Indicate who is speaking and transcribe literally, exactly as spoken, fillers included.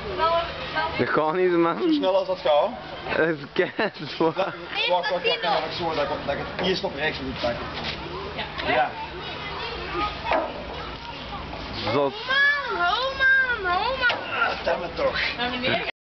Speaker 1: Dat gaat niet, man.
Speaker 2: Hoe snel als dat gaat?
Speaker 1: Dat is keihard.
Speaker 2: Wacht, wacht, wacht, wacht, wacht, wacht, zo, dat ik, dat ik het eerst op rechts moet pakken. Ja. Ja.
Speaker 1: Zot.
Speaker 3: Ho man, ho man, ho man.
Speaker 2: Ah, stem het toch.